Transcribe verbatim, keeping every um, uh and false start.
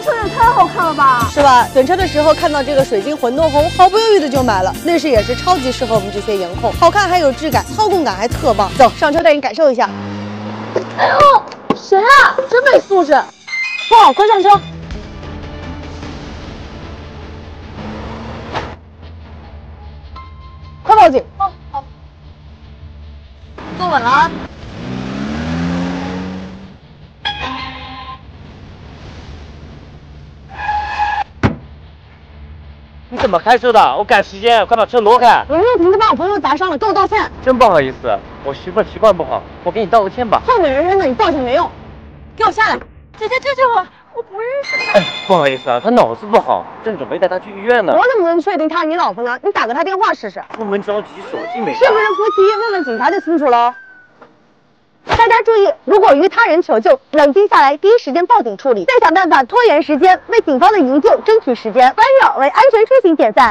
车也太好看了吧， 是吧？选车的时候看到这个水晶混动红，毫不犹豫的就买了。内饰也是超级适合我们这些颜控，好看还有质感，操控感还特棒。走，上车带你感受一下。 哎呦，谁啊？真没素质！不好，快上车！快报警！好，好。坐稳了啊！ 你怎么开车的？我赶时间，快把车挪开！ 我用瓶子把我朋友砸伤了，给我道歉。 真不好意思，我媳妇习惯不好，我给你道个歉吧。 后面人扔的，你道歉没用。给我下来！姐姐救救我！我不认识他。 哎，不好意思啊，他脑子不好，正准备带他去医院呢。 我怎么能确定他是你老婆呢？你打个他电话试试。 出门着急，手机没带。 是不是夫妻？问问警察就清楚了。大家注意，如果与他人求救，冷静下来，第一时间报警处理，再想办法拖延时间，为警方的营救争取时间。关于为安全出行点赞。